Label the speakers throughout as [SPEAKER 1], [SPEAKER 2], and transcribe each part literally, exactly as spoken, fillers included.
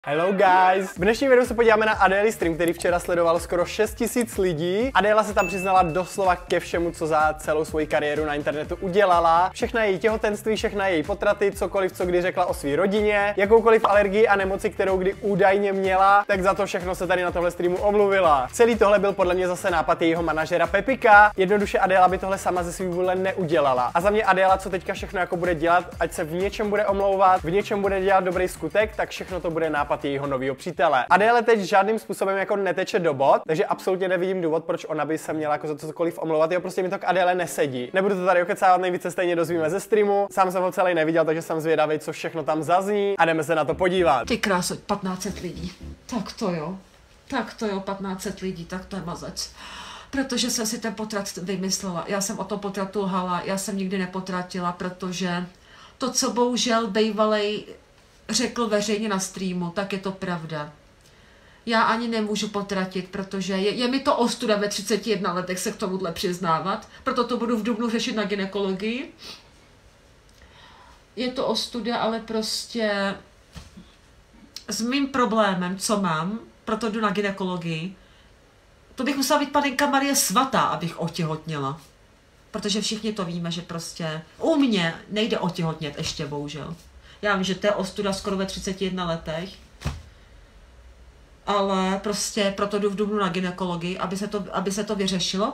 [SPEAKER 1] Hello guys! V dnešním videu se podíváme na Adély stream, který včera sledovalo skoro šest tisíc lidí. Adéla se tam přiznala doslova ke všemu, co za celou svoji kariéru na internetu udělala. Všechna její těhotenství, všechna její potraty, cokoliv, co kdy řekla o své rodině, jakoukoliv alergii a nemoci, kterou kdy údajně měla, tak za to všechno se tady na tohle streamu omluvila. Celý tohle byl podle mě zase nápad jejího manažera Pepika. Jednoduše Adéla by tohle sama ze svý vůle neudělala. A za mě Adéla, co teďka všechno jako bude dělat, ať se v něčem bude omlouvat, v něčem bude dělat dobrý skutek, tak všechno to bude nápad jejího nového přítele. Adéle teď žádným způsobem jako neteče do bod, takže absolutně nevidím důvod, proč ona by se měla jako za cokoliv omlouvat. Jo, prostě mi to k Adéle nesedí. Nebudu to tady okecávat, nejvíce stejně dozvíme ze streamu. Sám jsem ho celý neviděl, takže jsem zvědavý, co všechno tam zazní a jdeme se na to podívat.
[SPEAKER 2] Ty kráso, patnáct set lidí. Tak to jo. Tak to jo, patnáct set lidí, tak to je mazec. Protože jsem si ten potrat vymyslela. Já jsem o tom potratu lhala, já jsem nikdy nepotratila, protože to, co bohužel bejvalej řekl veřejně na streamu, tak je to pravda. Já ani nemůžu potratit, protože je, je mi to ostuda ve třiceti jedné letech se k tomuhle přiznávat, proto to budu v dubnu řešit na gynekologii. Je to ostuda, ale prostě s mým problémem, co mám, proto jdu na gynekologii, to bych musela být panenka Marie Svatá, abych otěhotněla. Protože všichni to víme, že prostě u mě nejde otěhotnět ještě, bohužel. Já vím, že to je ostuda skoro ve třiceti jedné letech, ale prostě proto jdu v dubnu na gynekologii, aby se to, aby se to vyřešilo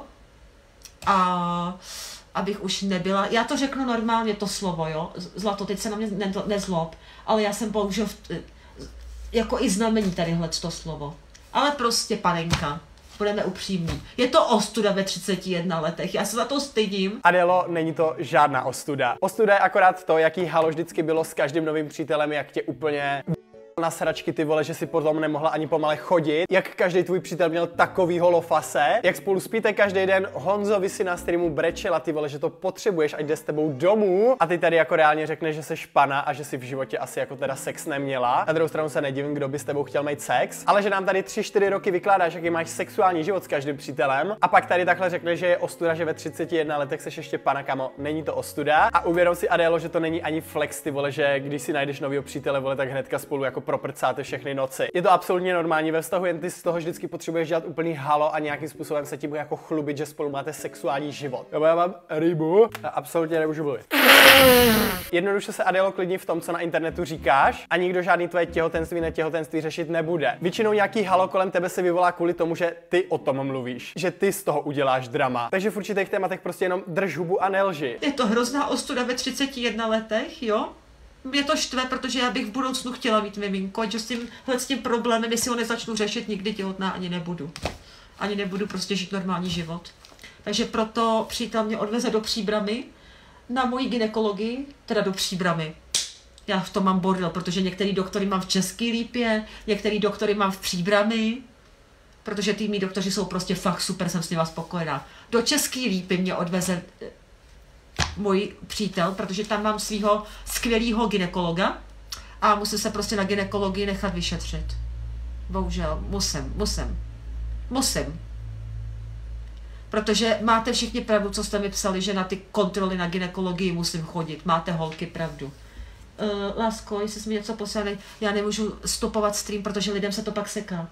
[SPEAKER 2] a abych už nebyla, já to řeknu normálně to slovo, jo, Zlato, teď se na mě ne, nezlob, ale já jsem použil jako i znamení tadyhle to slovo, ale prostě panenka. Budeme upřímní. Je to ostuda ve třiceti jedné letech, já se za to stydím.
[SPEAKER 1] Adélo, není to žádná ostuda. Ostuda je akorát to, jaký halo vždycky bylo s každým novým přítelem, jak tě úplně na sračky, ty vole, že si potom nemohla ani pomale chodit, jak každý tvůj přítel měl takový holofase, jak spolu spíte každý den, Honzovi si na streamu brečela, ty vole, že to potřebuješ, ať jde s tebou domů, a ty tady jako reálně řekneš, že seš pana a že si v životě asi jako teda sex neměla. Na druhou stranu se nedivím, kdo by s tebou chtěl mít sex, ale že nám tady tři čtyři roky vykládáš, jaký máš sexuální život s každým přítelem, a pak tady takhle řekneš, že je ostuda, že ve třiceti jedné letech seš ještě pana, kamo, není to ostuda. A uvědom si, Adélo, že to není ani flex, ty vole, že když si najdeš nového přítele, vole, tak hnedka spolu jako proprcáte všechny noci. Je to absolutně normální ve vztahu, jen ty z toho vždycky potřebuješ dělat úplný halo a nějakým způsobem se tím jako chlubit, že spolu máte sexuální život. Já mám rybu a absolutně nemůžu mluvit. Jednoduše se, Adélo, klidni v tom, co na internetu říkáš, a nikdo žádný tvoje těhotenství, netěhotenství řešit nebude. Většinou nějaký halo kolem tebe se vyvolá kvůli tomu, že ty o tom mluvíš, že ty z toho uděláš drama. Takže v určitých tématech prostě jenom drž hubu a nelži.
[SPEAKER 2] Je to hrozná ostuda ve třiceti jedné letech, jo? Mě to štve, protože já bych v budoucnu chtěla mít miminko, že s tím, s tím problémem, jestli ho nezačnu řešit, nikdy těhotná ani nebudu. Ani nebudu prostě žít normální život. Takže proto přítel mě odveze do Příbramy na moji gynekologii, teda do Příbramy. Já v tom mám bordel, protože některý doktory mám v Český Lípě, některý doktory mám v Příbramy, protože ty mý doktoři jsou prostě fakt super, jsem s nima spokojená. Do Český Lípy mě odveze můj přítel, protože tam mám svého skvělého gynekologa a musím se prostě na gynekologii nechat vyšetřit. Bohužel, musím, musím, musím. Protože máte všichni pravdu, co jste mi psali, že na ty kontroly na gynekologii musím chodit. Máte holky pravdu. Uh, lásko, jestli jsi mi něco poslali, já nemůžu stopovat stream, protože lidem se to pak seká.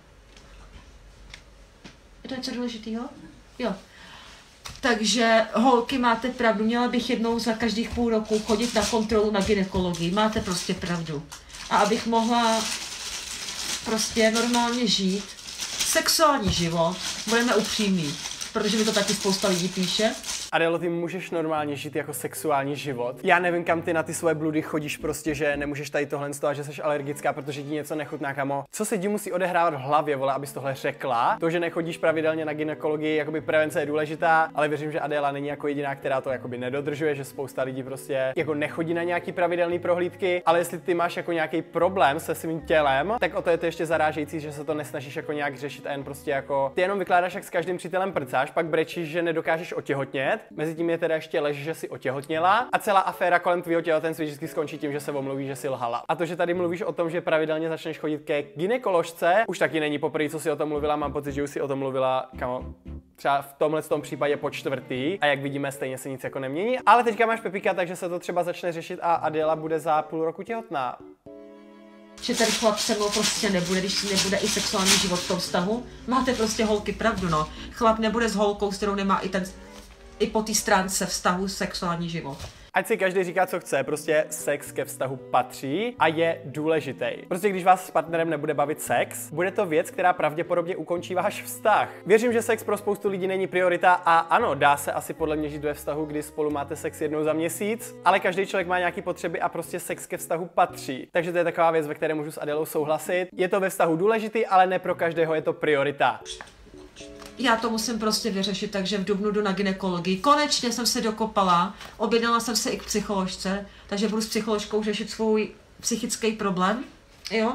[SPEAKER 2] Je to něco důležitého? Jo. Takže holky, máte pravdu, měla bych jednou za každých půl roku chodit na kontrolu na gynekologii, máte prostě pravdu. A abych mohla prostě normálně žít sexuální život, budeme upřímní, protože mi to taky spousta lidí píše.
[SPEAKER 1] Adélo, ty můžeš normálně žít jako sexuální život. Já nevím, kam ty na ty svoje bludy chodíš, prostě, že nemůžeš tady tohle z toho, že jsi alergická, protože ti něco nechutná, kamo. Co se ti musí odehrávat v hlavě, vole, abys tohle řekla? To, že nechodíš pravidelně na gynekologii, jakoby prevence je důležitá, ale věřím, že Adéla není jako jediná, která to jakoby nedodržuje, že spousta lidí prostě jako nechodí na nějaký pravidelný prohlídky, ale jestli ty máš jako nějaký problém se svým tělem, tak o to je to ještě zarážející, že se to nesnažíš jako nějak řešit a jen prostě jako ty jenom vykládáš, jak s každým přítelem prcáš, pak brečíš, že nedokážeš otěhotnět. Mezitím je teda ještě lež, že si otěhotněla, a celá aféra kolem tvýho těhotenství vždycky skončí tím, že se omluví, že si lhala. A to, že tady mluvíš o tom, že pravidelně začneš chodit ke gynekoložce, už taky není poprvé, co si o tom mluvila, mám pocit, že už si o tom mluvila, kamo, třeba v tomhle tom případě po čtvrtý, a jak vidíme, stejně se nic jako nemění. Ale teďka máš Pepika, takže se to třeba začne řešit a Adéla bude za půl roku těhotná.
[SPEAKER 2] že ten chlap se mnou prostě nebude, když nebude i sexuální život v tom vztahu. Máte prostě holky pravdu, no. Chlap nebude s holkou, s kterou nemá i ten, i po té stránce vztahu sexuální život.
[SPEAKER 1] Ať si každý říká, co chce, prostě sex ke vztahu patří a je důležitý. Prostě když vás s partnerem nebude bavit sex, bude to věc, která pravděpodobně ukončí váš vztah. Věřím, že sex pro spoustu lidí není priorita a ano, dá se asi podle mě žít ve vztahu, kdy spolu máte sex jednou za měsíc, ale každý člověk má nějaké potřeby a prostě sex ke vztahu patří. Takže to je taková věc, ve které můžu s Adélou souhlasit. Je to ve vztahu důležitý, ale ne pro každého je to priorita.
[SPEAKER 2] Já to musím prostě vyřešit, takže v dubnu jdu na gynekologii. Konečně jsem se dokopala, objednala jsem se i k psycholožce, takže budu s psycholožkou řešit svůj psychický problém, jo.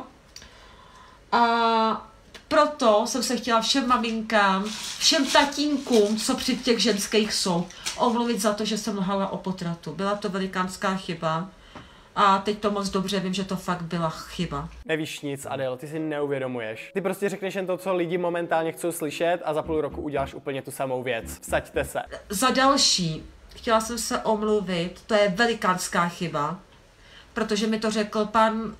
[SPEAKER 2] A proto jsem se chtěla všem maminkám, všem tatínkům, co při těch ženských jsou, omluvit za to, že jsem lhala o potratu. Byla to velikánská chyba. A teď to moc dobře vím, že to fakt byla chyba.
[SPEAKER 1] Nevíš nic, Adélo, ty si neuvědomuješ. Ty prostě řekneš jen to, co lidi momentálně chcou slyšet a za půl roku uděláš úplně tu samou věc. Vsaďte se.
[SPEAKER 2] Za další, chtěla jsem se omluvit, to je velikánská chyba, protože mi to řekl pan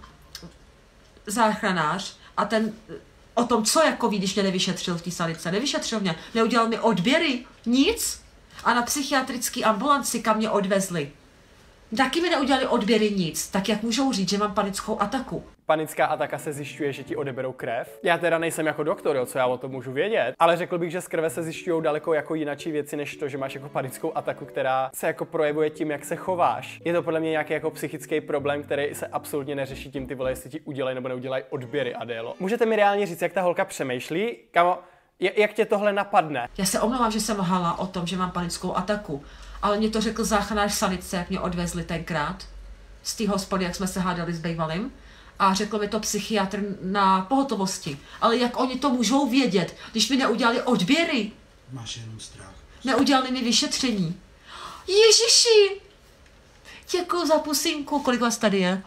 [SPEAKER 2] záchranář a ten o tom, co jako ví, když mě nevyšetřil v té sanice. Nevyšetřil mě, neudělal mi odběry, nic. A na psychiatrický ambulanci, kam mě odvezli, taky mi neudělali odběry nic, tak jak můžou říct, že mám panickou ataku?
[SPEAKER 1] Panická ataka se zjišťuje, že ti odeberou krev. Já teda nejsem jako doktor, jo, co já o tom můžu vědět, ale řekl bych, že z krve se zjišťují daleko jako jinačí věci, než to, že máš jako panickou ataku, která se jako projevuje tím, jak se chováš. Je to podle mě nějaký jako psychický problém, který se absolutně neřeší tím, ty vole, jestli ti udělají nebo neudělají odběry, Adélo. Můžete mi reálně říct, jak ta holka přemýšlí? Kamo, jak tě tohle napadne?
[SPEAKER 2] Já se omlouvám, že jsem lhala o tom, že mám panickou ataku. Ale mě to řekl záchranář sanice, jak mě odvezli tenkrát z té hospody, jak jsme se hádali s bývalým. A řekl mi to psychiatr na pohotovosti. Ale jak oni to můžou vědět, když mi neudělali odběry?
[SPEAKER 3] Máš jenom strach.
[SPEAKER 2] Neudělali mi vyšetření. Ježiši! Děkuju za pusinku. Kolik vás tady je?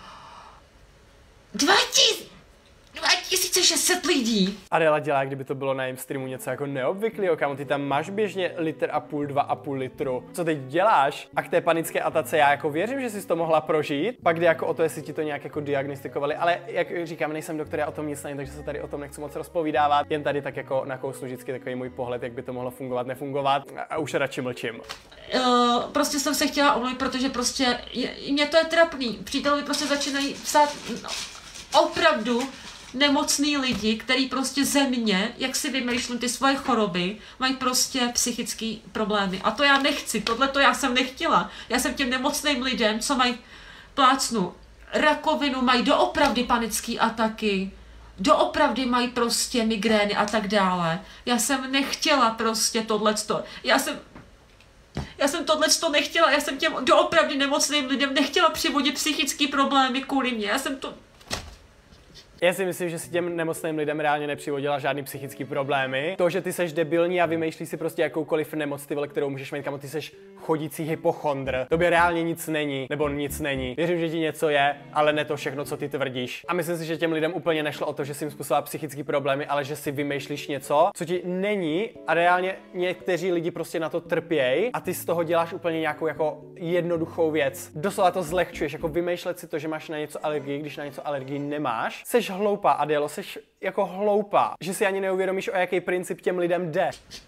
[SPEAKER 2] Dva tisíce! dva tisíce šest set lidí.
[SPEAKER 1] Adéla dělá, kdyby to bylo na jejím streamu něco jako neobvyklého, kámo, ty tam máš běžně litr a půl, dva a půl litru. Co teď děláš? A k té panické atace já jako věřím, že jsi to mohla prožít. Pak jde jako o to, jestli ti to nějak jako diagnostikovali, ale jak říkám, nejsem doktor, já o tom nic nevím, takže se tady o tom nechci moc rozpovídávat. Jen tady tak jako nakousnu vždycky takový můj pohled, jak by to mohlo fungovat, nefungovat a už radši mlčím.
[SPEAKER 2] Uh, prostě jsem se chtěla omluvit, protože prostě je, mě to je trapný. Přítelovi prostě začínají psát no, opravdu nemocný lidi, který prostě ze mě, jak si vymýšlím ty svoje choroby, mají prostě psychické problémy. A to já nechci, tohle to já jsem nechtěla. Já jsem těm nemocným lidem, co mají plácnu rakovinu, mají doopravdy panické ataky, doopravdy mají prostě migrény a tak dále. Já jsem nechtěla prostě tohleto. Já jsem Já jsem tohleto nechtěla, já jsem těm doopravdy nemocným lidem nechtěla přivodit psychické problémy kvůli mě. Já jsem to...
[SPEAKER 1] Já si myslím, že si těm nemocným lidem reálně nepřivodila žádný psychický problémy. To, že ty seš debilní a vymýšlíš si prostě jakoukoliv nemoc, ty vole, kterou můžeš mít, kamo, ty seš chodící hypochondr. Tobě reálně nic není, nebo nic není. Věřím, že ti něco je, ale ne to všechno, co ty tvrdíš. A myslím si, že těm lidem úplně nešlo o to, že jsi jim způsobila psychické problémy, ale že si vymýšlíš něco, co ti není a reálně někteří lidi prostě na to trpějí a ty z toho děláš úplně nějakou jako jednoduchou věc. Doslova to zlehčuješ, jako vymýšlet si to, že máš na něco alergii, když na něco alergii nemáš. Seš hloupá, Adélo, seš jako hloupá, že si ani neuvědomíš, o jaký princip těm lidem jde.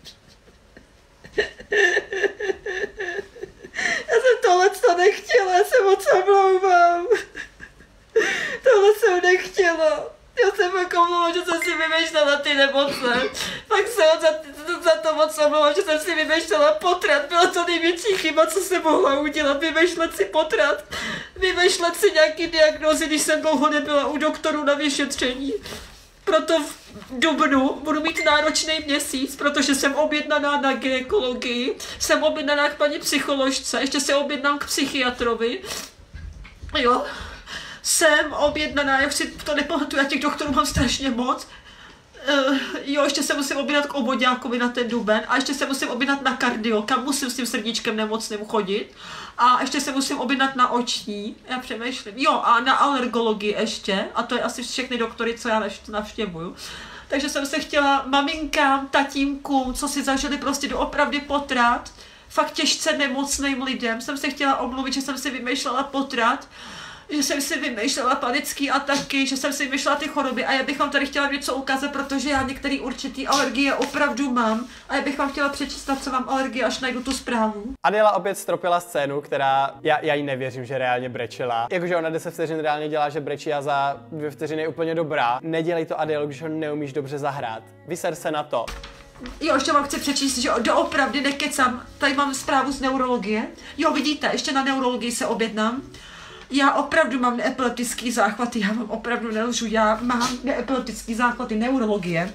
[SPEAKER 2] Já jsem tohle co nechtěla, já se moc omlouvám. Tohle jsem nechtěla. Já jsem jako omlouvám, že jsem si vymýšlela ty nemoce. Pak se za, za to moc omlouvám, že jsem si vymýšlela potrat. Byla to největší chyba, co jsem mohla udělat. Vymýšlet si potrat. Vymýšlet si nějaký diagnózy, když jsem dlouho nebyla u doktoru na vyšetření. Proto v dubnu budu mít náročný měsíc, protože jsem objednaná na gynekologii, jsem objednaná k paní psycholožce, ještě se objednám k psychiatrovi. Jo, jsem objednaná, jak si to nepamatuju, já těch doktorů mám strašně moc. Uh, jo, ještě se musím objednat k oboďákovi na ten duben a ještě se musím objednat na kardio, kam musím s tím srdíčkem nemocným chodit. A ještě se musím objednat na oční, já přemýšlím, jo, a na alergologii ještě, a to je asi všechny doktory, co já navštěvuju. Takže jsem se chtěla maminkám, tatínkům, co si zažili prostě doopravdy potrat, fakt těžce nemocným lidem, jsem se chtěla omluvit, že jsem si vymýšlela potrat, že jsem si vymýšlela panické ataky, že jsem si vymýšlela ty choroby a já bych vám tady chtěla něco ukázat, protože já některé určitý alergie opravdu mám a já bych vám chtěla přečíst, co mám alergie, až najdu tu zprávu.
[SPEAKER 1] Adéla opět stropila scénu, která, já, já jí nevěřím, že reálně brečela. Jakože ona deset vteřin reálně dělá, že brečí a za dvě vteřiny je úplně dobrá. Nedělej to, Adélo, když ho neumíš dobře zahrát. Vyser se na to.
[SPEAKER 2] Jo, ještě vám chci přečíst, že doopravdy nekecám, tady mám zprávu z neurologie. Jo, vidíte, ještě na neurologii se objednám. Já opravdu mám neepileptický záchvaty, já vám opravdu nelžu, já mám neepileptický záchvaty, neurologie.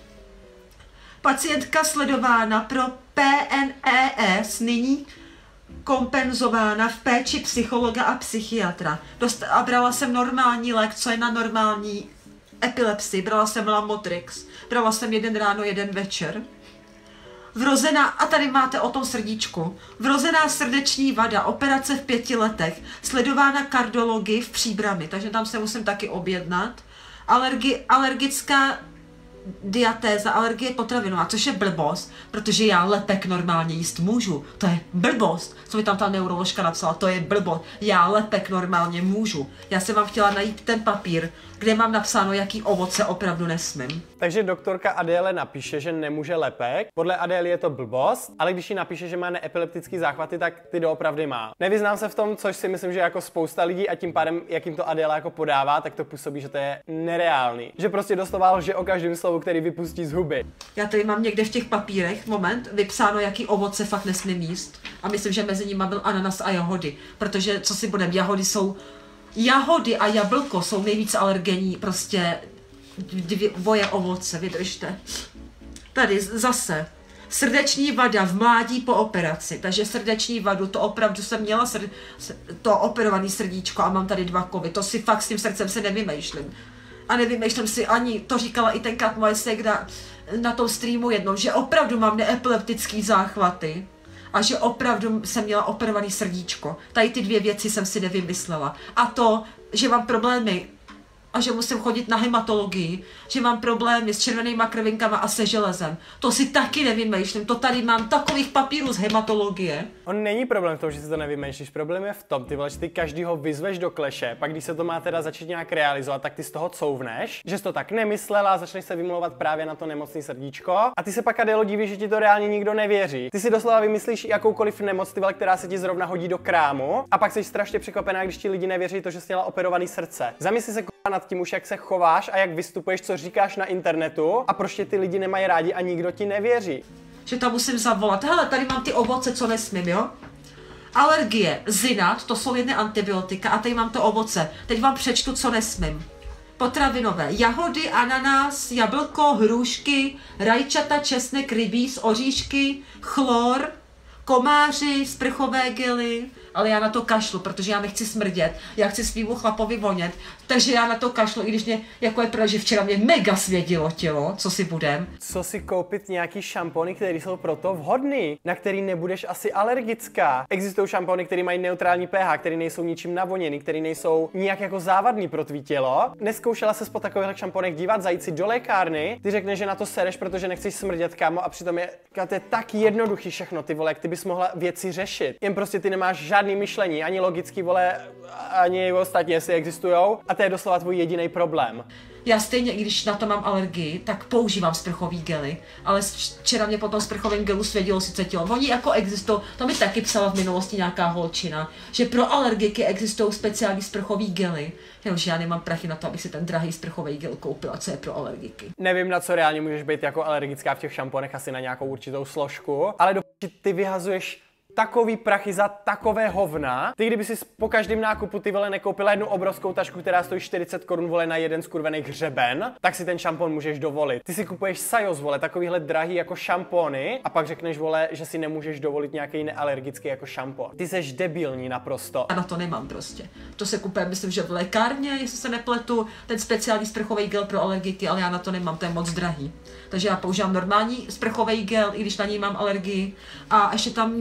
[SPEAKER 2] Pacientka sledována pro P N E S, nyní kompenzována v péči psychologa a psychiatra. Dost, a brala jsem normální lék, co je na normální epilepsii, brala jsem Lamotrix, brala jsem jeden ráno, jeden večer. Vrozená, a tady máte o tom srdíčku, vrozená srdeční vada, operace v pěti letech, sledována kardiologii v Příbrami, takže tam se musím taky objednat. Alergi, alergická diatéza, alergie potravinová, což je blbost, protože já lepek normálně jíst můžu. To je blbost, co mi tam ta neuroložka napsala, to je blbost. Já lepek normálně můžu. Já jsem vám chtěla najít ten papír, kde mám napsáno, jaký ovoce opravdu nesmím.
[SPEAKER 1] Takže doktorka Adéle napíše, že nemůže lepek. Podle Adély je to blbost, ale když jí napíše, že má neepileptický záchvaty, tak ty doopravdy má. Nevyznám se v tom, což si myslím, že jako spousta lidí a tím pádem, jak jim to Adéla jako podává, tak to působí, že to je nereálný. Že prostě doslova lže o každém slovu, který vypustí z huby.
[SPEAKER 2] Já tady mám někde v těch papírech, moment, vypsáno, jaký ovoce fakt nesmím jíst. A myslím, že mezi nimi byl ananas a jahody, protože co si budem, jahody jsou Jahody a jablko jsou nejvíc alergenní, prostě dvě, dvoje ovoce, vydržte. Tady zase, srdeční vada v mládí po operaci, takže srdeční vadu, to opravdu jsem měla srd, to operovaný srdíčko a mám tady dva kovy, to si fakt s tím srdcem se nevymýšlím. A nevymýšlím si ani, to říkala i tenkrát moje ségra na tom streamu jednou, že opravdu mám neepileptický záchvaty. A že opravdu jsem měla operovaný srdíčko. Tady ty dvě věci jsem si nevymyslela. A to, že mám problémy a že musím chodit na hematologii, že mám problémy s červenýma krvinkama a se železem. To si taky nevymýšlím. To tady mám takových papírů z hematologie.
[SPEAKER 1] On není problém v tom, že si to nevymýšlíš. Problém je v tom, ty vole, že ty každýho vyzveš do kleše, pak když se to má teda začít nějak realizovat, tak ty z toho couvneš, že jsi to tak nemyslela a začneš se vymlouvat právě na to nemocný srdíčko. A ty se pak, Adélo, divíš, že ti to reálně nikdo nevěří. Ty si doslova vymyslíš jakoukoliv nemoc, ty vole, která se ti zrovna hodí do krámu, a pak jsi strašně překvapená, když ti lidi nevěří to, že jsi měla operovaný srdce. Zamysli se nad tím už, jak se chováš a jak vystupuješ, co říkáš na internetu, a proč tě ty lidi nemají rádi a nikdo ti nevěří.
[SPEAKER 2] Že tam musím zavolat. Hele, tady mám ty ovoce, co nesmím, jo? Alergie, zinat, to jsou jedné antibiotika a tady mám to ovoce. Teď vám přečtu, co nesmím. Potravinové, jahody, ananas, jablko, hrušky, rajčata, česnek, rybíz, oříšky, chlor, komáři, sprchové gely, ale já na to kašlu, protože já nechci smrdět, já chci svýmu chlapovi vonět, takže já na to kašlu, i když mě, jako je pravda, že včera mě mega svědilo tělo, co si budem.
[SPEAKER 1] Co si koupit nějaký šampony, které jsou pro to vhodný, na který nebudeš asi alergická. Existují šampony, které mají neutrální pH, které nejsou ničím navoněný, které nejsou nijak jako závadný pro tvý tělo. Neskoušela ses po takových šamponech dívat, zajít si do lékárny, ty řekneš, že na to sereš, protože nechceš smrdět, kámo, a přitom je, to je tak jednoduchý všechno, ty vole, jak ty bys mohla věci řešit. Jen prostě ty nemáš žádný myšlení, ani logický, vole, ani ostatní, jestli existujou, a to je doslova tvůj jediný problém.
[SPEAKER 2] Já stejně, i když na to mám alergii, tak používám sprchový gely, ale včera mě po tom sprchovém gelu svědilo sice tělo. Oni jako existují, to mi taky psala v minulosti nějaká holčina, že pro alergiky existují speciální sprchový gely, jenomže já nemám prachy na to, abych si ten drahý sprchový gel koupila, co je pro alergiky.
[SPEAKER 1] Nevím, na co reálně můžeš být jako alergická v těch šamponech, asi na nějakou určitou složku, ale do ty vyhazuješ takový prachy za takové hovna. Ty kdyby si po každém nákupu ty vole nekoupila jednu obrovskou tašku, která stojí čtyřicet korun, vole, na jeden skurvený hřeben, tak si ten šampon můžeš dovolit. Ty si kupuješ Sajos, vole, takovýhle drahý jako šampony, a pak řekneš, vole, že si nemůžeš dovolit nějaký nealergický jako šampon. Ty seš debilní naprosto.
[SPEAKER 2] A na to nemám prostě. To se kupuje, myslím, že v lékárně, jestli se nepletu, ten speciální sprchový gel pro alergiky, ale já na to nemám, to je moc drahý. Takže já používám normální sprchový gel, i když na něj mám alergii. A ještě tam mělo být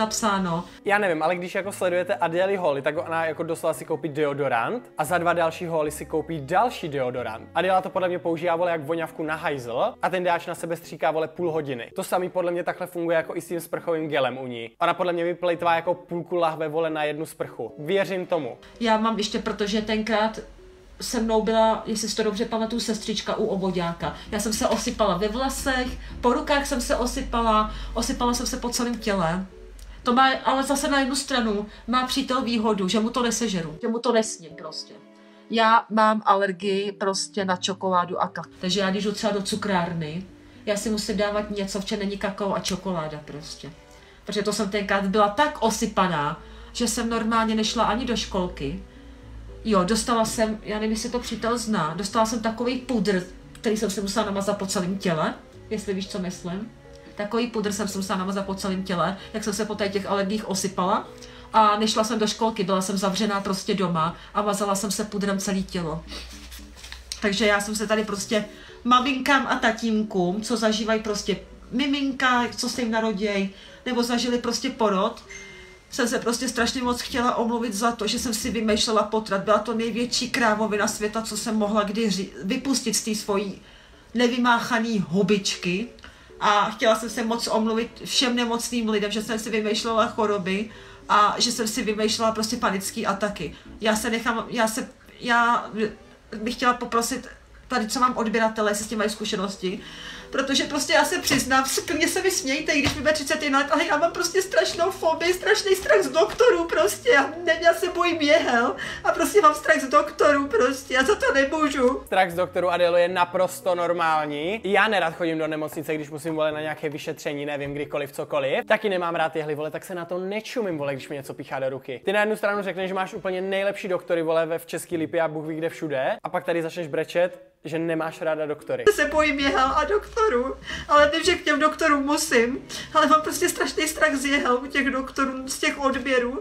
[SPEAKER 2] napsáno.
[SPEAKER 1] Já nevím, ale když jako sledujete Adély holy, tak ona jako doslova si koupí deodorant a za dva další holy si koupí další deodorant. Adéla to podle mě používá, vole, jak voňavku na hajzl a ten dáč na sebe stříká, vole, půl hodiny. To samý podle mě takhle funguje jako i s tím sprchovým gelem u ní. Ona podle mě vyplejtvá jako půlku lahve, vole, na jednu sprchu. Věřím tomu.
[SPEAKER 2] Já mám ještě, protože tenkrát se mnou byla, jestli si to dobře pamatuju, sestřička u oboďáka. Já jsem se osypala ve vlasech, po rukách jsem se osypala, osypala jsem se po celém těle. To má, ale zase na jednu stranu má přítel výhodu, že mu to nesežeru, že mu to nesním prostě. Já mám alergii prostě na čokoládu a kakao. Takže já když jdu třeba do cukrárny, já si musím dávat něco, v čem není kakao a čokoláda prostě. Protože to jsem tenkrát byla tak osypaná, že jsem normálně nešla ani do školky. Jo, dostala jsem, já nevím, jestli to přítel zná, dostala jsem takový pudr, který jsem si musela namazat po celém těle, jestli víš, co myslím. Takový pudr jsem si musela namazat po celém těle, jak jsem se po těch alergiích osypala. A nešla jsem do školky, byla jsem zavřená prostě doma a mazala jsem se pudrem celé tělo. Takže já jsem se tady prostě maminkám a tatínkům, co zažívají prostě miminka, co se jim narodějí, nebo zažili prostě porod, jsem se prostě strašně moc chtěla omluvit za to, že jsem si vymýšlela potrat. Byla to největší krávovina světa, co jsem mohla kdy ří- vypustit z té svojí nevymáchané hubičky. A chtěla jsem se moc omluvit všem nemocným lidem, že jsem si vymýšlela choroby a že jsem si vymýšlela prostě panické ataky. Já se nechám, já se, já bych chtěla poprosit tady, co mám odběratele, jestli s tím mají zkušenosti, protože prostě já se přiznám, klidně se vysmějte, i když mi bude třicet jedna let, ale já mám prostě strašnou fobii, strašný strach z doktorů prostě, já, ne, já se bojím jehel a prostě mám strach z doktorů prostě, já za to nemůžu.
[SPEAKER 1] Strach z doktorů, Adélo, je naprosto normální. Já nerad chodím do nemocnice, když musím, vole, na nějaké vyšetření, nevím, kdykoliv, cokoliv. Taky nemám rád jehly, vole, tak se na to nečumím, vole, když mi něco píchá do ruky. Ty na jednu stranu řekneš, že máš úplně nejlepší doktory, vole, ve v České Lípě a Bůh ví kde všude, a pak tady začneš brečet, že nemáš ráda doktory.
[SPEAKER 2] Se bojím jehel a doktorů, ale vím, že k těm doktorům musím, ale mám prostě strašný strach z jehel u těch doktorů, z těch odběrů.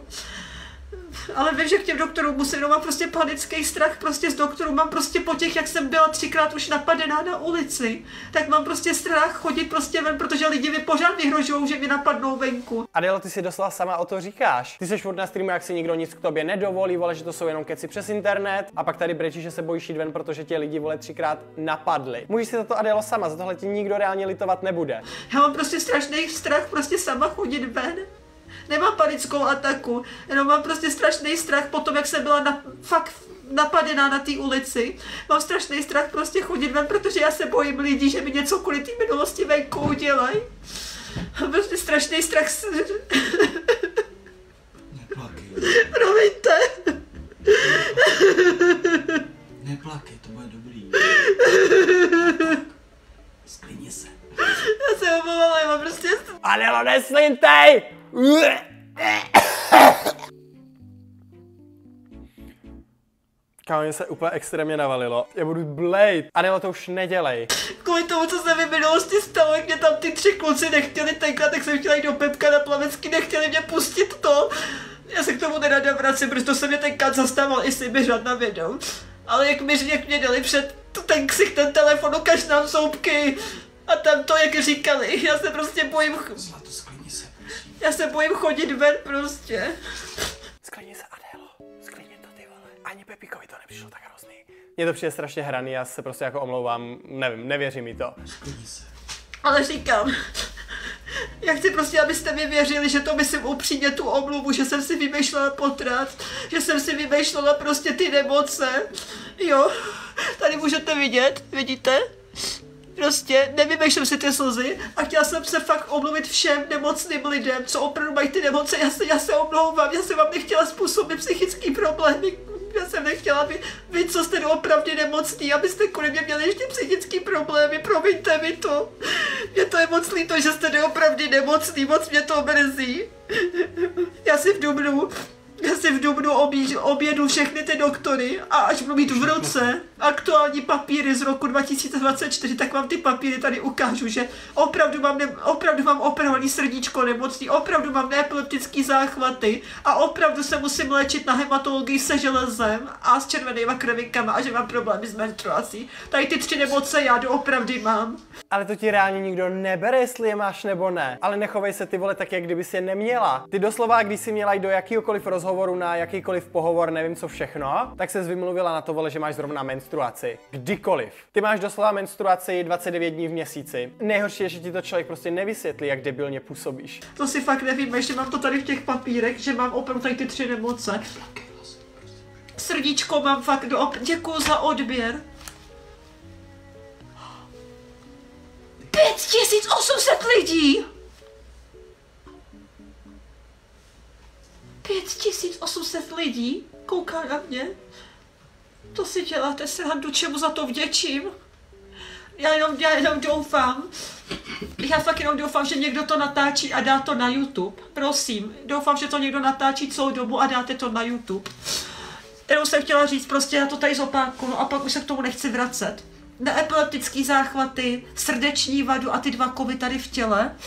[SPEAKER 2] Ale vím, že k těm doktorům musím, no mám prostě panický strach prostě z doktorů, mám prostě po těch, jak jsem byla třikrát už napadená na ulici, tak mám prostě strach chodit prostě ven, protože lidi mi pořád vyhrožují, že mi napadnou venku.
[SPEAKER 1] Adélo, ty si doslova sama o to říkáš. Ty seš furt na streamu, jak si nikdo nic k tobě nedovolí, vole, že to jsou jenom keci přes internet, a pak tady brečíš, že se bojíš jít ven, protože tě lidi, vole, třikrát napadli. Můžeš si to, Adélo, sama, za tohle ti nikdo reálně litovat nebude.
[SPEAKER 2] Já mám prostě strašný strach prostě sama chodit ven. Nemám panickou ataku, jenom mám prostě strašný strach po tom, jak jsem byla na, fakt napadená na té ulici. Mám strašný strach prostě chodit ven, protože já se bojím lidí, že mi něco kvůli té minulosti venku udělají. Mám prostě strašný strach s...
[SPEAKER 3] Neplakej.
[SPEAKER 2] Promiňte.
[SPEAKER 3] Neplakej, to bude dobrý. Sklidni se.
[SPEAKER 2] Já se omlouvám, ale mám prostě...
[SPEAKER 1] Adélo, neslintej! Kámo, mě se úplně extrémně navalilo. Já budu blejt. Adélo, to už nedělej.
[SPEAKER 2] Kvůli tomu, co se mi v minulosti stalo, jak mě tam ty tři kluci nechtěli tenkrát, tak jsem chtěla jít do Pepka na Plavecký, nechtěli mě pustit to. Já se k tomu nerada vracím, protože to se mě tenkrát zastával i si běžat na videu. Ale jak mi jak mě dali před ten ksich, ten telefon, ukaž nám zoubky. A tam to, jak říkali, já se prostě bojím...
[SPEAKER 3] Zlato, sklidni se, prosím.
[SPEAKER 2] Já se bojím chodit ven prostě.
[SPEAKER 1] Sklidni se, Adélo. Sklidni to, ty vole. Ani Pepíkovi to nepřišlo tak hrozný. Mně to přijde strašně hraný, já se prostě jako omlouvám, nevím, nevěřím mi to.
[SPEAKER 3] Sklidni se.
[SPEAKER 2] Ale říkám, já chci prostě, abyste mi věřili, že to myslím upřímně tu omluvu, že jsem si vymýšlela potrat, že jsem si vymýšlela prostě ty nemoce. Jo, tady můžete vidět, vidíte? Prostě nevymýšlím si ty slzy a chtěla jsem se fakt omluvit všem nemocným lidem, co opravdu mají ty nemoce. Já se, já se omlouvám, já jsem vám nechtěla způsobit psychický problémy. Já jsem nechtěla, aby vy, co jste opravdu nemocní, abyste kvůli mě měli ještě psychický problémy, promiňte mi to. Mě to je moc líto, že jste opravdu nemocní, moc mě to mrzí. Já si v dubnu, já si v dubnu obí, objedu všechny ty doktory a až budu mít v ruce, aktuální papíry z roku dva tisíce dvacet čtyři, tak vám ty papíry tady ukážu, že opravdu mám, ne, opravdu mám operovaný srdíčko nemocný, opravdu mám neepileptický záchvaty a opravdu se musím léčit na hematologii se železem a s červenýma krvinkama a že mám problémy s menstruací. Tady ty tři nemoce já doopravdy mám.
[SPEAKER 1] Ale to ti reálně nikdo nebere, jestli je máš nebo ne. Ale nechovej se ty vole tak, jak kdyby si je neměla. Ty doslova, když si měla jít do jakýkoliv rozhovoru, na jakýkoliv pohovor, nevím co všechno, tak se vymluvila na to, vole, že máš zrovna menstruaci. Kdykoliv. Ty máš doslova menstruaci dvacet devět dní v měsíci. Nejhorší je, že ti to člověk prostě nevysvětlí, jak debilně působíš.
[SPEAKER 2] To si fakt nevím, ještě mám to tady v těch papírech, že mám opravdu tady ty tři nemoce. Srdíčko mám fakt do op- děkuju za odběr. pět tisíc osm set lidí! pět tisíc osm set lidí kouká na mě. To si děláte srandu, čemu za to vděčím. Já jenom, já jenom doufám, já fakt jenom doufám, že někdo to natáčí a dá to na YouTube. Prosím, doufám, že to někdo natáčí celou dobu a dáte to na YouTube. Jenom jsem chtěla říct, prostě já to tady zopáku, no a pak už se k tomu nechci vracet. Neepileptický záchvaty, srdeční vadu a ty dva kovy tady v těle.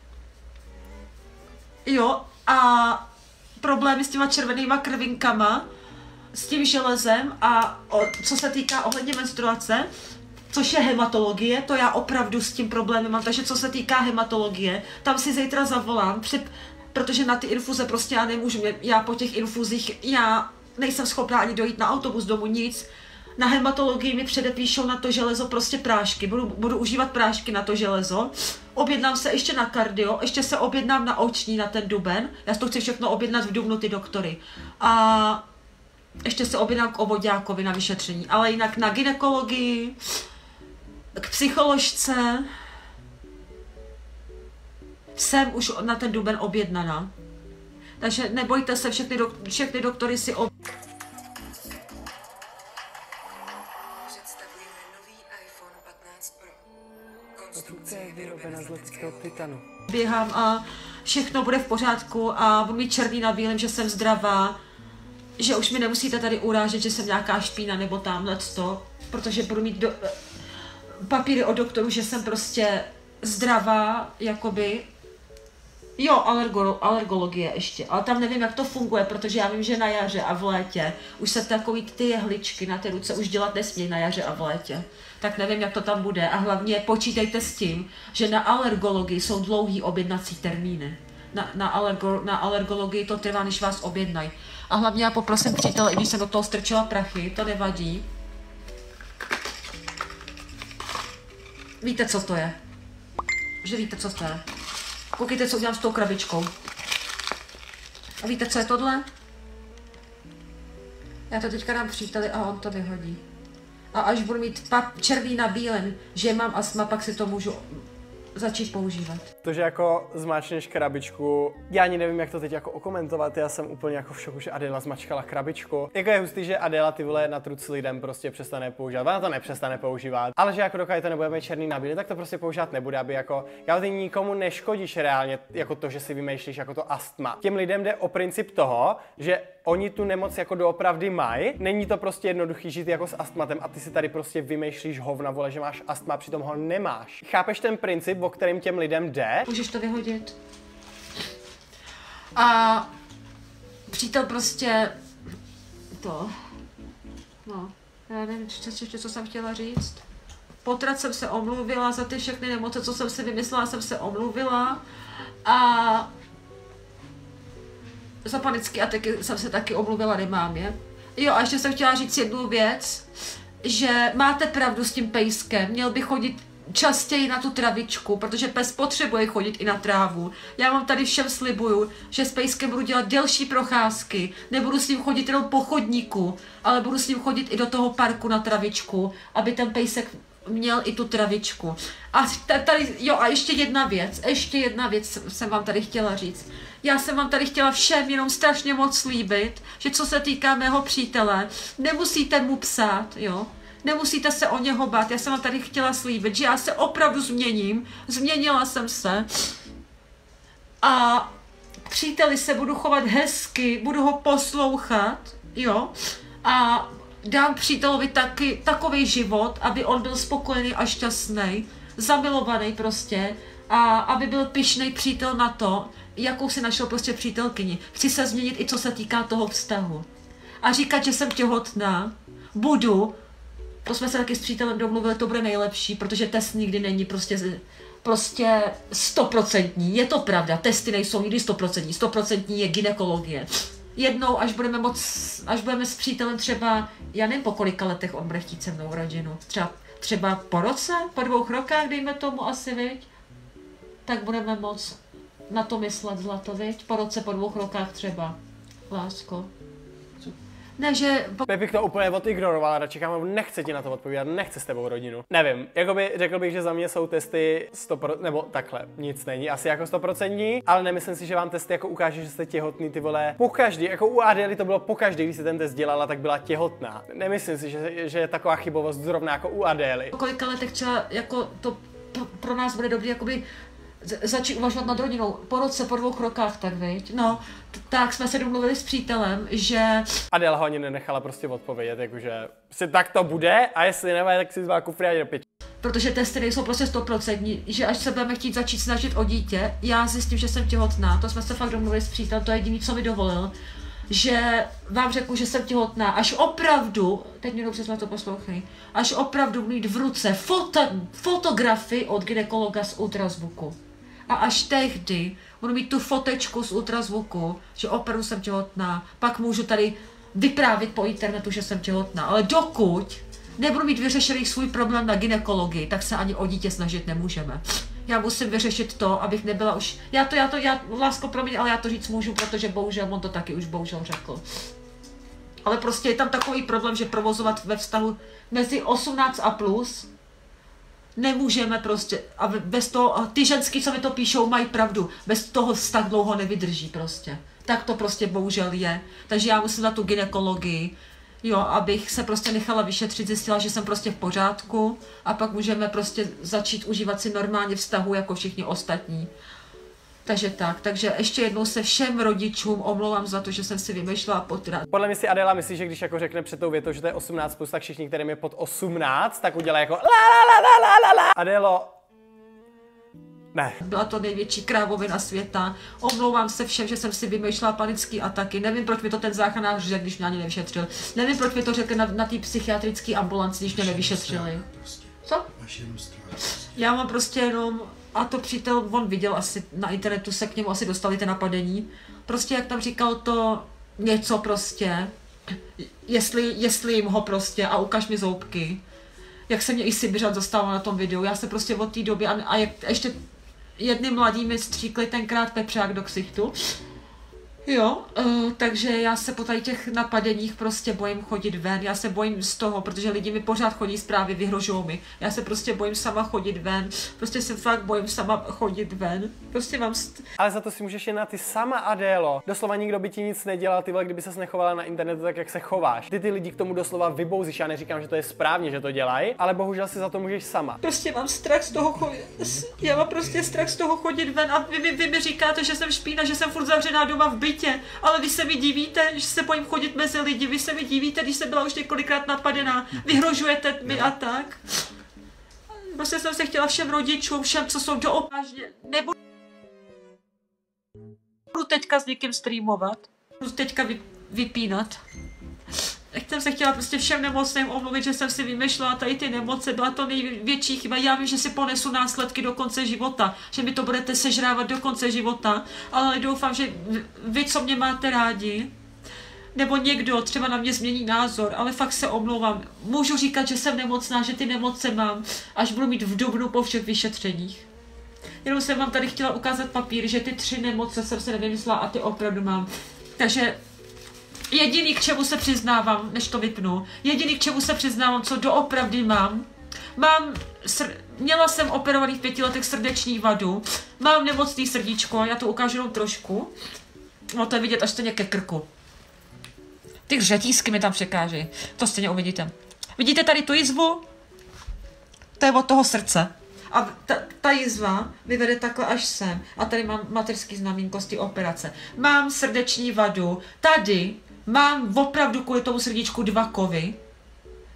[SPEAKER 2] Jo, a problémy s těma červenýma krvinkama, s tím železem a o, co se týká ohledně menstruace, což je hematologie, to já opravdu s tím problémem mám, takže co se týká hematologie, tam si zítra zavolám, před, protože na ty infuze prostě já nemůžu, já po těch infuzích, já nejsem schopná ani dojít na autobus domů, nic. Na hematologii mi předepíšou na to železo prostě prášky, budu, budu užívat prášky na to železo, objednám se ještě na kardio, ještě se objednám na oční na ten duben, já to chci všechno objednat v dubnu ty doktory. A ještě se objednám k obvoďákovi na vyšetření, ale jinak na gynekologii, k psycholožce jsem už na ten duben objednaná. Takže nebojte se, všechny, dok všechny doktory si ob...
[SPEAKER 4] Představujeme nový iPhone patnáct Pro.
[SPEAKER 1] Konstrukce je vyrobena z lidského titanu.
[SPEAKER 2] Běhám a všechno bude v pořádku a budu mít černý na bílém, že jsem zdravá, že už mi nemusíte tady urážet, že jsem nějaká špína nebo tamhleto, protože budu mít do... papíry od doktoru, že jsem prostě zdravá, jakoby. Jo, alergo, alergologie ještě, ale tam nevím, jak to funguje, protože já vím, že na jaře a v létě už se takový ty jehličky na ty ruce už dělat nesmí na jaře a v létě. Tak nevím, jak to tam bude a hlavně počítejte s tím, že na alergologii jsou dlouhý objednací termíny. Na, na, alergo, na alergologii to trvá, než vás objednají. A hlavně já poprosím přítele, i když jsem do toho strčila prachy, to nevadí. Víte, co to je? Že víte, co to je? Koukejte, co udělám s tou krabičkou. A víte, co je tohle? Já to teďka dám příteli a on to vyhodí. A až budu mít černý na bílém, že mám astma, pak si to můžu začít používat.
[SPEAKER 1] To, že jako zmáčneš krabičku, já ani nevím, jak to teď jako okomentovat, já jsem úplně jako v šoku, že Adela zmačkala krabičku. Jako je hustý, že Adela ty vole na truc lidem prostě přestane používat, ona to nepřestane používat, ale že jako dokud to nebudeme černý na bílý, tak to prostě používat nebude, aby jako, já ty nikomu neškodíš reálně, jako to, že si vymýšlíš jako to astma. Těm lidem jde o princip toho, že oni tu nemoc jako doopravdy mají, není to prostě jednoduchý žít jako s astmatem a ty si tady prostě vymýšlíš hovna, vole, že máš astma, přitom ho nemáš. Chápeš ten princip, o kterým těm lidem jde?
[SPEAKER 2] Můžeš to vyhodit. A přítel prostě to, no, já nevím, ještě co jsem chtěla říct. Potrat jsem se omluvila za ty všechny nemoce, co jsem si vymyslela, jsem se omluvila a za panické ataky jsem se taky omluvila, nemám je. Jo, a ještě jsem chtěla říct jednu věc, že máte pravdu s tím pejskem, měl by chodit častěji na tu travičku, protože pes potřebuje chodit i na trávu. Já vám tady všem slibuju, že s pejskem budu dělat delší procházky, nebudu s ním chodit jenom po chodníku, ale budu s ním chodit i do toho parku na travičku, aby ten pejsek měl i tu travičku. A tady, jo, a ještě jedna věc, ještě jedna věc jsem vám tady chtěla říct. Já jsem vám tady chtěla všem jenom strašně moc slíbit, že co se týká mého přítele, nemusíte mu psát, jo, nemusíte se o něho bát, já jsem vám tady chtěla slíbit, že já se opravdu změním, změnila jsem se a příteli se budu chovat hezky, budu ho poslouchat, jo, a dám přítelovi taky takový život, aby on byl spokojený a šťastný, zamilovaný prostě a aby byl pyšný přítel na to, jakou si našel prostě přítelkyni. Chci se změnit i co se týká toho vztahu. A říkat, že jsem těhotná, budu, to jsme se taky s přítelem domluvili, to bude nejlepší, protože test nikdy není prostě prostě stoprocentní. Je to pravda, testy nejsou nikdy stoprocentní. Stoprocentní je gynekologie. Jednou, až budeme moc, až budeme s přítelem třeba, já nevím po kolika letech on bude chtít se mnou rodinu, třeba, třeba po roce, po dvou rokách, dejme tomu asi, viď? Tak budeme moc na to myslet, zlato, viď? Po roce, po dvou rokách třeba, lásko. Ne, že...
[SPEAKER 1] Pepik to úplně odignoroval, radši kámo, nechce ti na to odpovídat, nechce s tebou rodinu. Nevím, jakoby řekl bych, že za mě jsou testy sto procent, nebo takhle, nic není asi jako sto procent, ale nemyslím si, že vám testy jako ukáže, že jste těhotný, ty vole, pokaždý, jako u Adély to bylo pokaždý, když se ten test dělala, tak byla těhotná. Nemyslím si, že, že je taková chybovost zrovna jako u Adély.
[SPEAKER 2] Po kolika letech třeba jako to pro, pro nás bude dobrý, jakoby začít uvažovat nad rodinou. Po roce, po dvou rokách, tak viď? No, tak jsme se domluvili s přítelem, že...
[SPEAKER 1] Adéla ho ani nenechala prostě odpovědět, jakože si tak to bude a jestli nebude, tak si zvá kufry a jde pět.
[SPEAKER 2] Protože testy nejsou prostě stoprocentní, že až se budeme chtít začít snažit o dítě, já zjistím, že jsem těhotná, to jsme se fakt domluvili s přítelem, to je jediné, co mi dovolil, že vám řeknu, že jsem těhotná, až opravdu, teď mě dobře jsme to poslouchají, až opravdu mít v ruce foto, fotografii od gynekologa z ultrazvuku. A až tehdy budu mít tu fotečku z ultrazvuku, že opravdu jsem těhotná, pak můžu tady vyprávět po internetu, že jsem těhotná. Ale dokud nebudu mít vyřešený svůj problém na gynekologii, tak se ani o dítě snažit nemůžeme. Já musím vyřešit to, abych nebyla už... Já to, já to, já, lásko, promiň, ale já to říct můžu, protože bohužel, on to taky už bohužel řekl. Ale prostě je tam takový problém, že provozovat ve vztahu mezi osmnáct a plus nemůžeme prostě, a bez toho, ty ženský, co mi to píšou, mají pravdu, bez toho vztah dlouho nevydrží prostě. Tak to prostě bohužel je. Takže já musím na tu gynekologii, jo, abych se prostě nechala vyšetřit, zjistila, že jsem prostě v pořádku a pak můžeme prostě začít užívat si normálně vztahu jako všichni ostatní. Takže tak, takže ještě jednou se všem rodičům omlouvám za to, že jsem si vymýšlela potrat.
[SPEAKER 1] Podle mě si Adéla myslí, že když jako řekne před tou větou, že to je osmnáct plus, tak všichni, kterým je pod osmnáct, tak udělá jako la la la la la la. Adélo. Ne.
[SPEAKER 2] Byla to největší krávovina světa. Omlouvám se všem, že jsem si vymýšlela panický ataky. Nevím, proč mi to ten záchranář řekl, když mě ani nevyšetřil. Nevím, proč mi to řekl na, na té psychiatrické ambulanci, když mě nevyšetřili. Co? Já mám prostě jenom... A to přítel, on viděl asi na internetu, se k němu asi dostali ty napadení. Prostě jak tam říkal to něco prostě, jestli, jestli jim ho prostě a ukaž mi zoubky. Jak se mě i Sibiřat dostala na tom videu. Já se prostě od té doby a, a jak, ještě jedny mladí mi stříkli tenkrát pepřák do ksichtu. Jo, uh, takže já se po tady těch napadeních prostě bojím chodit ven, já se bojím z toho, protože lidi mi pořád chodí zprávy, vyhrožují mi. Já se prostě bojím sama chodit ven, prostě se fakt bojím sama chodit ven. Prostě mám... St-
[SPEAKER 1] Ale za to si můžeš jednat ty sama, Adélo. Doslova nikdo by ti nic nedělal, ty vole, kdyby ses nechovala na internetu tak, jak se chováš. Ty ty lidi k tomu doslova vybouzíš, já neříkám, že to je správně, že to dělají, ale bohužel si za to můžeš sama.
[SPEAKER 2] Prostě mám strach z toho chodit, já mám prostě strach z toho chodit ven a vy mi, vy mi říkáte, že jsem špína, že jsem furt zavřená doma v bytě, ale vy se mi divíte, že se bojím chodit mezi lidi, vy se mi divíte, když jsem byla už několikrát napadená, vyhrožujete mi a tak. Prostě jsem se chtěla všem rodičům, všem, co jsou doopravdy, nebudu teďka s někým streamovat, budu teďka vy, vypínat. Jak jsem se chtěla prostě všem nemocným omluvit, že jsem si vymýšlela tady ty nemoce, byla to největší chyba. Já vím, že si ponesu následky do konce života, že mi to budete sežrávat do konce života, ale doufám, že vy, co mě máte rádi, nebo někdo třeba na mě změní názor, ale fakt se omlouvám. Můžu říkat, že jsem nemocná, že ty nemoce mám, až budu mít v dubnu po všech vyšetřeních. Jenom jsem vám tady chtěla ukázat papír, že ty tři nemoce jsem se nevymyslela a ty opravdu mám. Takže jediný, k čemu se přiznávám, než to vypnu, jediný, k čemu se přiznávám, co doopravdy mám, mám, sr- měla jsem operovaný v pěti letech srdeční vadu, mám nemocný srdíčko, já to ukážu jenom trošku, no to je vidět až stejně ke krku. Ty řetízky mi tam překáží, to stejně uvidíte. Vidíte tady tu jizvu? To je od toho srdce. A ta, ta jizva mi vede takhle až sem. A tady mám mateřský znamínko z té operace. Mám srdeční vadu. Tady mám opravdu kvůli tomu srdíčku dva kovy.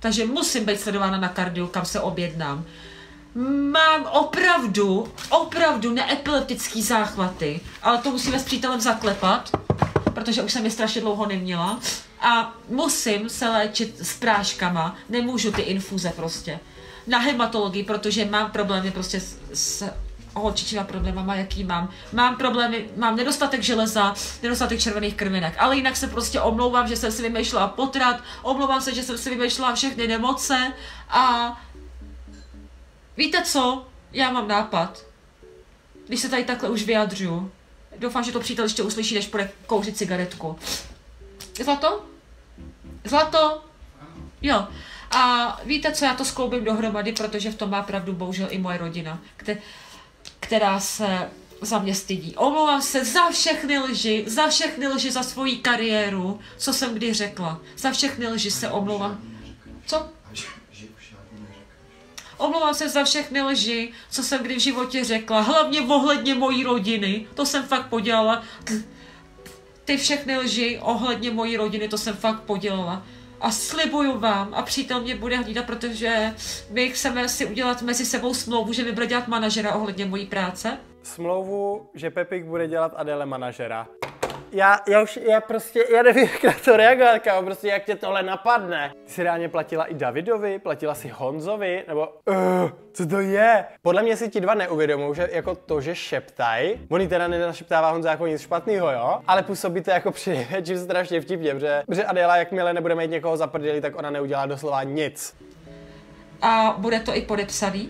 [SPEAKER 2] Takže musím být sledována na kardiu, kam se objednám. Mám opravdu, opravdu neepileptický záchvaty, ale to musíme s přítelem zaklepat, protože už jsem je strašně dlouho neměla. A musím se léčit s práškama, nemůžu ty infuze prostě. Na hematologii, protože mám problémy prostě s, s holčičíma problémama, jaký mám. Mám problémy, mám nedostatek železa, nedostatek červených krvinek, ale jinak se prostě omlouvám, že jsem si vymýšlela potrat, omlouvám se, že jsem si vymýšlela všechny nemoce a víte co? Já mám nápad. Když se tady takhle už vyjadřuju. Doufám, že to přítel ještě uslyší, než půjde kouřit cigaretku. Zlato? Zlato? Jo. A víte co, já to skloubím dohromady, protože v tom má pravdu bohužel i moje rodina, která se za mě stydí. Omlouvám se za všechny lži, za všechny lži za svoji kariéru, co jsem kdy řekla. Za všechny lži se omlouvám. Co? Omlouvám se za všechny lži, co jsem kdy v životě řekla, hlavně ohledně mojí rodiny, to jsem fakt podělala. Ty všechny lži ohledně mojí rodiny, to jsem fakt podělala. A slibuju vám, a přítel mě bude hlídat, protože my chceme si udělat mezi sebou smlouvu, že mi bude dělat manažera ohledně mojí práce.
[SPEAKER 1] Smlouvu, že Pepik bude dělat Adele manažera. Já, já už, já prostě, já nevím, jak na to reagovat, kámo, prostě jak tě tohle napadne. Ty jsi reálně platila i Davidovi, platila si Honzovi, nebo uh, co to je? Podle mě si ti dva neuvědomují, že jako to, že šeptaj, on teda nenašeptává Honza jako nic špatného, jo? Ale působí to jako přinejmenším strašně vtipně, protože, protože Adela, jakmile nebude mít někoho za prdeli, tak ona neudělá doslova nic.
[SPEAKER 2] A bude to i podepsaný,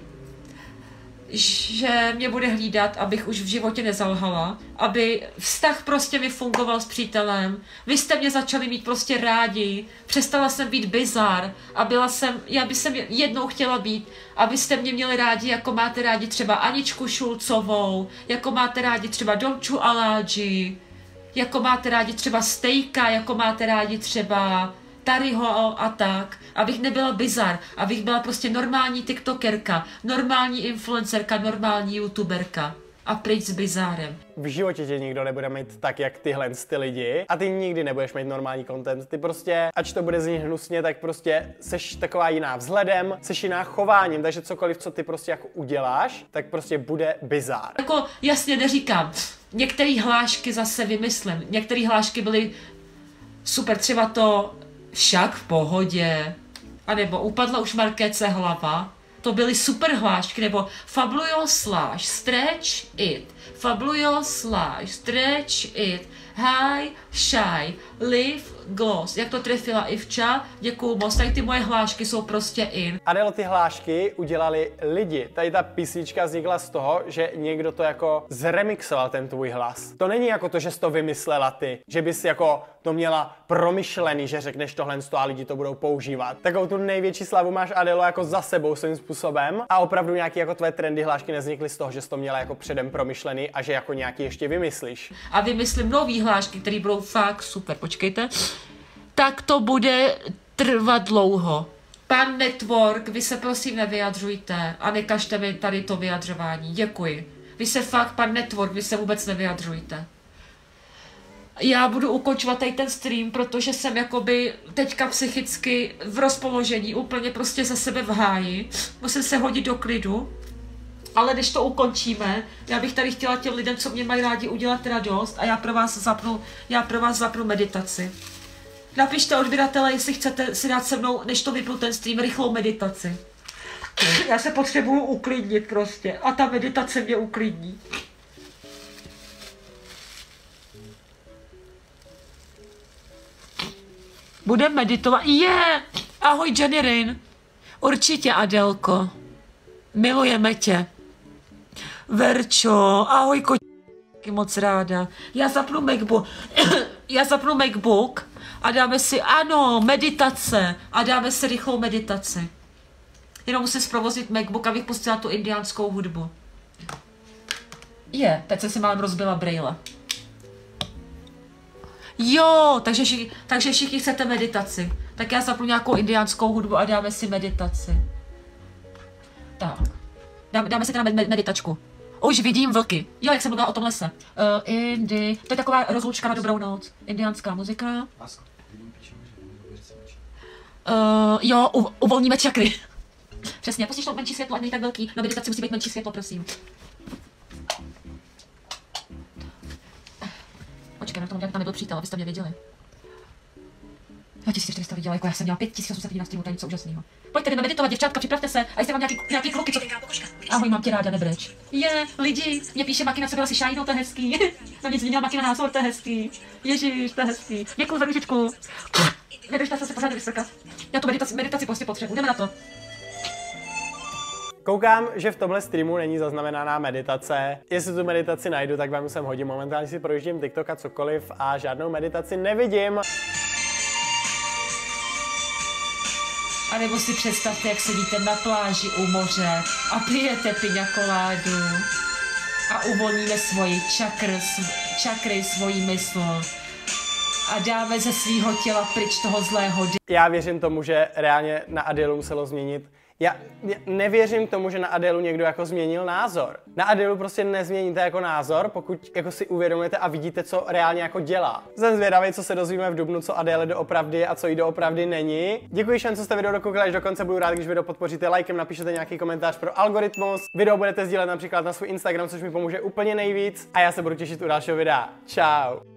[SPEAKER 2] že mě bude hlídat, abych už v životě nezalhala, aby vztah prostě mi fungoval s přítelem. Vy jste mě začali mít prostě rádi, přestala jsem být bizar a byla jsem, já bych jsem jednou chtěla být, abyste mě měli rádi, jako máte rádi třeba Aničku Šulcovou, jako máte rádi třeba Domču Aláži, jako máte rádi třeba Stejka, jako máte rádi třeba Taryho a tak, abych nebyla bizar, abych byla prostě normální tiktokerka, normální influencerka, normální youtuberka a pryč s bizárem.
[SPEAKER 1] V životě tě nikdo nebude mít tak, jak tyhle ty lidi a ty nikdy nebudeš mít normální content. Ty prostě, ač to bude znít hnusně, tak prostě seš taková jiná vzhledem, seš jiná chováním, takže cokoliv, co ty prostě jako uděláš, tak prostě bude bizár.
[SPEAKER 2] Jako jasně neříkám, některé hlášky zase vymyslím, některé hlášky byly super, třeba to však v pohodě, anebo upadla už Markéce hlava, to byly super hlášky, nebo fablujo slash stretch it, fablujo slash stretch it, hi, shy, live, gloss. Jak to trefila Ivča, děkuju moc, tady ty moje hlášky jsou prostě in.
[SPEAKER 1] Adele, ty hlášky udělali lidi. Tady ta písnička vznikla z toho, že někdo to jako zremixoval ten tvůj hlas. To není jako to, že jsi to vymyslela ty, že bys jako to měla promyšlený, že řekneš tohle a lidi to budou používat. Takovou tu největší slavu máš, Adelo, jako za sebou svým způsobem a opravdu nějaký jako tvé trendy hlášky nevznikly z toho, že jsi to měla jako předem promyšlený a že jako nějaký ještě vymyslíš.
[SPEAKER 2] A vymyslím nový hlášky, které budou fakt super, počkejte. Tak to bude trvat dlouho. Pan Network, vy se prosím nevyjadřujte a nekažte mi tady to vyjadřování. Děkuji. Vy se fakt, pan Network, vy se vůbec nevyjadřujte. Já budu ukončovat tady ten stream, protože jsem jakoby teďka psychicky v rozpoložení, úplně prostě ze sebe v háji. Musím se hodit do klidu. Ale když to ukončíme, já bych tady chtěla těm lidem, co mě mají rádi, udělat radost a já pro vás zapnu, já pro vás zapnu meditaci. Napište odběratele, jestli chcete si dát se mnou, než to vypnu ten stream, rychlou meditaci. Já se potřebuju uklidnit prostě a ta meditace mě uklidní. Budeme meditovat. Je! Yeah! Ahoj Jenny Rain. Určitě Adelko. Milujeme tě. Verčo, ahoj kočky, moc ráda. Já zapnu MacBook. Já zapnu MacBook a dáme si, ano, meditace. A dáme si rychlou meditaci. Jenom musím zprovoznit MacBook, abych pustila tu indiánskou hudbu. Je, teď jsem si málem rozbila brejle. Jo, takže všichni, takže všichni chcete meditaci. Tak já zapnu nějakou indiánskou hudbu a dáme si meditaci. Tak. Dáme, dáme si teda med, meditačku. Už vidím vlky. Jo, jak jsem mluvila o tom lese. Uh, Indi... To je taková rozlučka na dobrou noc. Indiánská muzika. Uh, jo, u, uvolníme čakry. Přesně, prostě šlo menší světlo, ať není tak velký. Na meditaci musí být menší světlo, prosím. Počkej, na tom dělat, tam nebyl přítel, abyste mě věděli. Já tisíc čtyři sta viděla, jako já jsem měla pět tisíc osm set lidí na streamu, to je něco úžasného. Pojďte jdeme meditovat, děvčátka, připravte se. A jestli mám nějaký, nějaký kluky, co... Ahoj, mám tě ráda, nebreč. Je, lidi, mě píše Makina, co byla si šajnou, to je hezký. Na mě změnila Makina názor, to je hezký. Ježíš, to je hezký. Děkuju za růžičku. Nedržte se pořád vystrkat. Já tu meditaci, meditaci prostě potřebuji, jdeme na to.
[SPEAKER 1] Koukám, že v tomhle streamu není zaznamenaná meditace. Jestli tu meditaci najdu, tak vám sem hodím. Momentálně si projíždím TikTok a cokoliv a žádnou meditaci nevidím.
[SPEAKER 2] A nebo si představte, jak sedíte na pláži u moře a pijete piña coládu a uvolníme svoji čakr, sv, čakry, svoji mysl a dáme ze svýho těla pryč toho zlého.
[SPEAKER 1] Já věřím tomu, že reálně na Adélu muselo změnit. Já nevěřím tomu, že na Adélu někdo jako změnil názor. Na Adélu prostě nezměníte jako názor, pokud jako si uvědomujete a vidíte, co reálně jako dělá. Jsem zvědavý, co se dozvíme v dubnu, co Adéle doopravdy je a co jí doopravdy není. Děkuji všem, co jste video dokoukali až do konce, budu rád, když video podpoříte lajkem, napíšete nějaký komentář pro algoritmus. Video budete sdílet například na svůj Instagram, což mi pomůže úplně nejvíc. A já se budu těšit u dalšího videa. Čau.